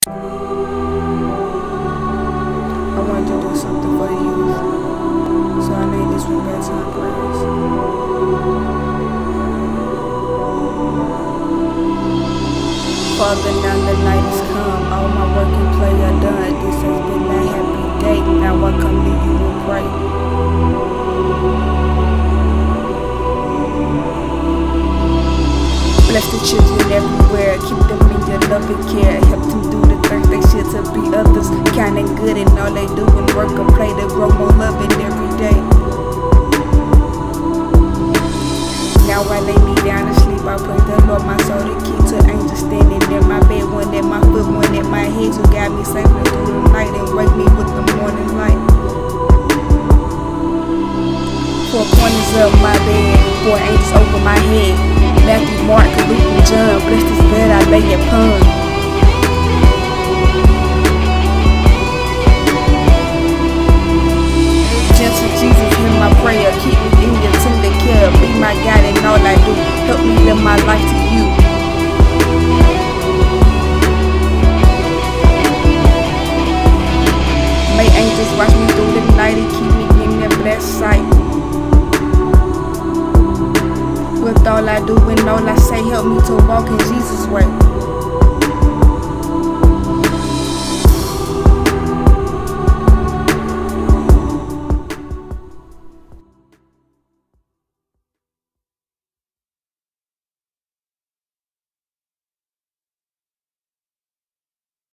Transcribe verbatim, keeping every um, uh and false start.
I wanted to do something for the youth, so I named this one Bedtime Prayers. Father, now the night is come, all my work and play are done. This has been a happy day, now I come to you and pray. Bless the children everywhere, keep them in your love and care. Help them do the things they should to be others, kind and good, and all they do is work and play to grow more loving every day. Now I lay me down to sleep, I pray the Lord my soul to keep. To angels standing in my bed, one at my foot, one at my head, to guide me safely through the night and wake me with the morning light. Four corners of my bed, four angels over my head. Matthew, Mark, Luke, and John, bless this bed I lay upon. Gentle Jesus, hear my prayer, keep me in your tender care. Be my guide in all I do, help me live my life to you. May angels watch me through the night and keep me in their blessed sight. With all I do and all I say, help me to walk in Jesus' way.